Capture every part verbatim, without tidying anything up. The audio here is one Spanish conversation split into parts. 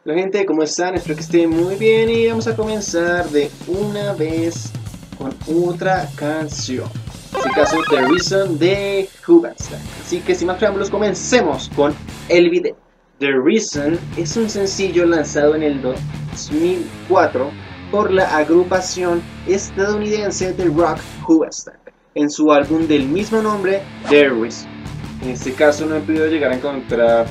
Hola gente, ¿cómo están? Espero que estén muy bien y vamos a comenzar de una vez con otra canción. En este caso, The Reason de Hoobastank. Así que sin más preámbulos, comencemos con el video. The Reason es un sencillo lanzado en el dos mil cuatro por la agrupación estadounidense de rock Hoobastank en su álbum del mismo nombre, The Reason. En este caso no he podido llegar a encontrar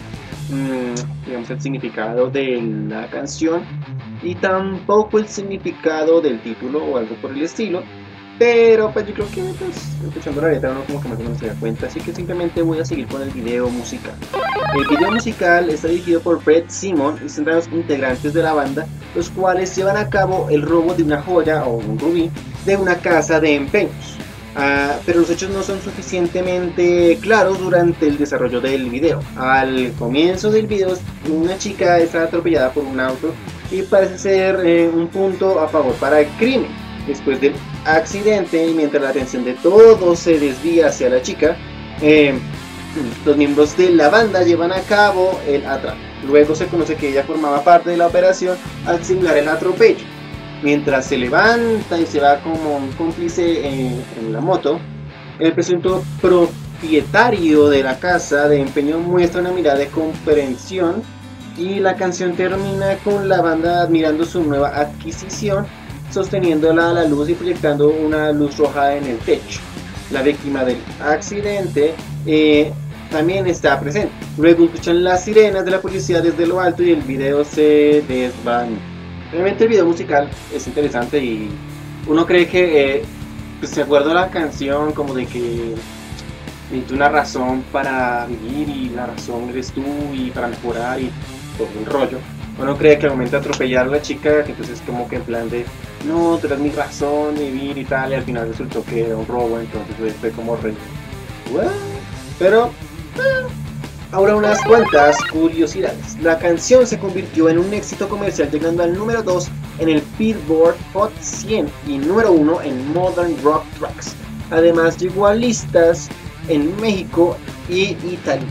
mmm, digamos, el significado de la canción y tampoco el significado del título o algo por el estilo, pero pues yo creo que pues, escuchando la letra uno como que más o menos se da cuenta, así que simplemente voy a seguir con el video musical. El video musical está dirigido por Brett Simon y centra a los integrantes de la banda, los cuales llevan a cabo el robo de una joya o un rubí de una casa de empeños. Uh, pero los hechos no son suficientemente claros durante el desarrollo del video. Al comienzo del video, una chica está atropellada por un auto y parece ser eh, un punto a favor para el crimen. Después del accidente, y mientras la atención de todos se desvía hacia la chica, eh, los miembros de la banda llevan a cabo el atraco. Luego se conoce que ella formaba parte de la operación al simular el atropello. Mientras se levanta y se va como un cómplice en, en la moto, el presunto propietario de la casa de empeño muestra una mirada de comprensión y la canción termina con la banda admirando su nueva adquisición, sosteniéndola a la luz y proyectando una luz roja en el techo. La víctima del accidente eh, también está presente. Luego escuchan las sirenas de la policía desde lo alto y el video se desvanece. Realmente el video musical es interesante y uno cree que eh, pues se acuerda la canción como de que necesita una razón para vivir y la razón eres tú y para mejorar y todo un rollo. Uno cree que al momento de atropellar a la chica, que entonces como que en plan de no, tú eres mi razón de vivir y tal, y al final resultó que era un robo, entonces fue como re... ¿What? Pero... Eh. Ahora unas cuantas curiosidades. La canción se convirtió en un éxito comercial llegando al número dos en el Billboard Hot cien y número uno en Modern Rock Tracks. Además llegó a listas en México y Italia.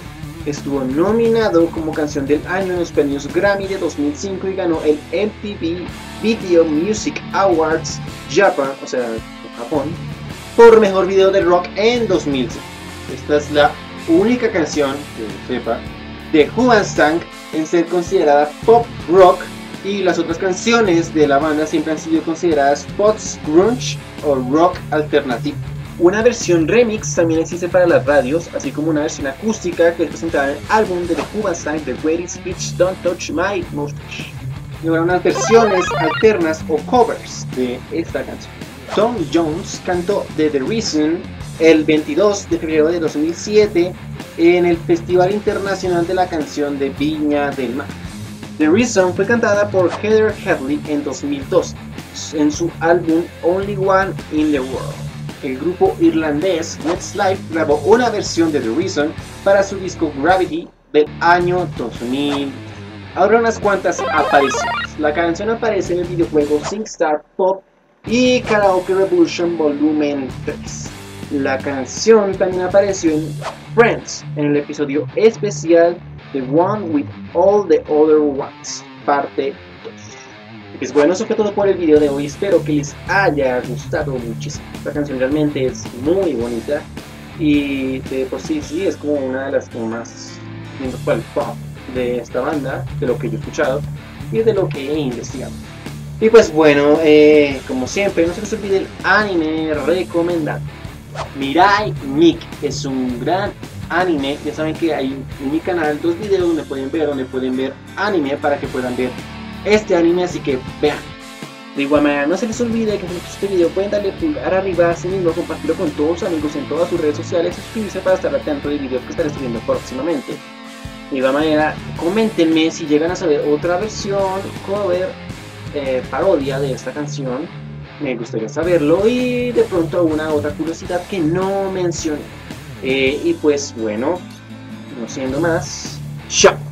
Estuvo nominado como canción del año en los premios Grammy de dos mil cinco y ganó el M T V Video Music Awards Japan, o sea, Japón, por mejor video de rock en dos mil cinco. Esta es la única canción, que sepa, de Hoobastank en ser considerada pop rock, y las otras canciones de la banda siempre han sido consideradas post grunge o rock alternativo. Una versión remix también existe para las radios, así como una versión acústica que es presentada en el álbum de The Hoobastank, The Greatest Hits, Don't Touch My Mustache. Y ahora unas versiones alternas o covers de esta canción. Tom Jones cantó The, The Reason el veintidós de febrero de dos mil siete en el Festival Internacional de la Canción de Viña del Mar. The Reason fue cantada por Heather Headley en dos mil dos en su álbum Only One in the World. El grupo irlandés Westlife grabó una versión de The Reason para su disco Gravity del año dos mil. Ahora unas cuantas apariciones. La canción aparece en el videojuego SingStar Pop y Karaoke Revolution Volumen tres. La canción también apareció en Friends, en el episodio especial The One with All the Other Ones, parte dos. Pues bueno, eso fue todo por el video de hoy, espero que les haya gustado muchísimo. Esta canción realmente es muy bonita y de por sí sí es como una de las como más el pop de esta banda, de lo que yo he escuchado y de lo que he investigado. Y pues bueno, eh, como siempre, no se les olvide el anime recomendado. Mirai Nikki es un gran anime. Ya saben que hay en mi canal dos videos donde pueden ver, donde pueden ver anime para que puedan ver este anime, así que vean. De igual manera, no se les olvide que si les gustó este video pueden darle pulgar arriba, asimismo compartirlo con todos sus amigos en todas sus redes sociales, suscribirse para estar atento de videos que estaré subiendo próximamente. De igual manera, coméntenme si llegan a saber otra versión, cover, eh, parodia de esta canción. Me gustaría saberlo y de pronto alguna otra curiosidad que no mencioné. Eh, y pues bueno, no siendo más, ¡chao!